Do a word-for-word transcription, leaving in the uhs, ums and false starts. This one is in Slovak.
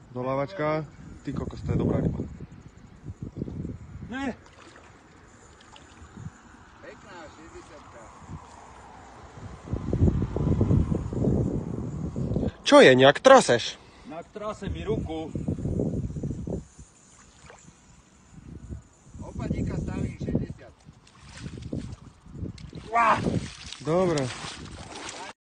Dolávačka. Ty kokos, to je dobrá ryba. Ne. Pekná, šesťdesiatka. Čo je, nejak traseš? Na trase mi ruku. Opadníka stavím šesťdesiat. Dobre.